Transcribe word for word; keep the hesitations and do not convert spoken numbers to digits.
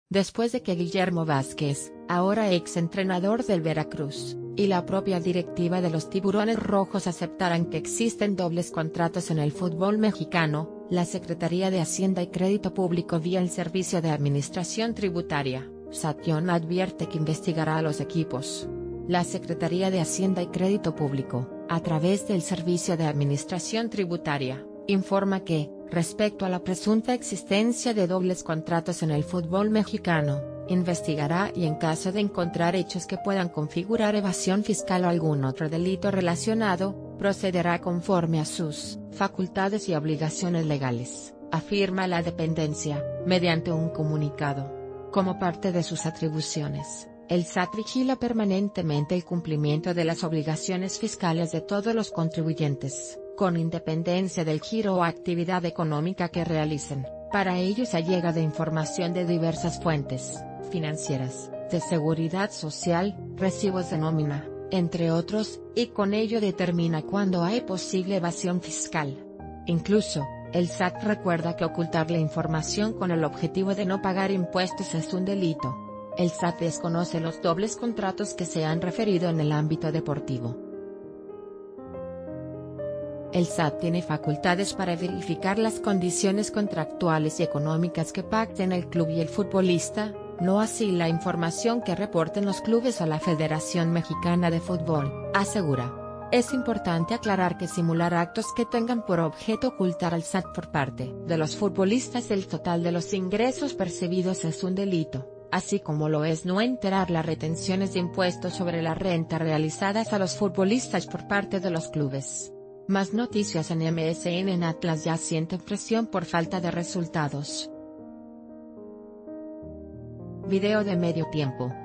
después de que Guillermo Vázquez, ahora ex entrenador del Veracruz, y la propia directiva de los Tiburones Rojos aceptaran que existen dobles contratos en el fútbol mexicano, la Secretaría de Hacienda y Crédito Público vía el Servicio de Administración Tributaria, SATION, advierte que investigará a los equipos. La Secretaría de Hacienda y Crédito Público, a través del Servicio de Administración Tributaria, informa que, respecto a la presunta existencia de dobles contratos en el fútbol mexicano, investigará y en caso de encontrar hechos que puedan configurar evasión fiscal o algún otro delito relacionado, procederá conforme a sus facultades y obligaciones legales, afirma la dependencia, mediante un comunicado. Como parte de sus atribuciones, el S A T vigila permanentemente el cumplimiento de las obligaciones fiscales de todos los contribuyentes, con independencia del giro o actividad económica que realicen. Para ello se allega de información de diversas fuentes, financieras, de seguridad social, recibos de nómina, entre otros, y con ello determina cuándo hay posible evasión fiscal. Incluso, el S A T recuerda que ocultar la información con el objetivo de no pagar impuestos es un delito. El S A T desconoce los dobles contratos que se han referido en el ámbito deportivo. El S A T tiene facultades para verificar las condiciones contractuales y económicas que pacten el club y el futbolista, no así la información que reporten los clubes a la Federación Mexicana de Fútbol, asegura. Es importante aclarar que simular actos que tengan por objeto ocultar al S A T por parte de los futbolistas el total de los ingresos percibidos es un delito, así como lo es no enterar las retenciones de impuestos sobre la renta realizadas a los futbolistas por parte de los clubes. Más noticias en M S N. En Atlas ya sienten presión por falta de resultados. Video de medio tiempo.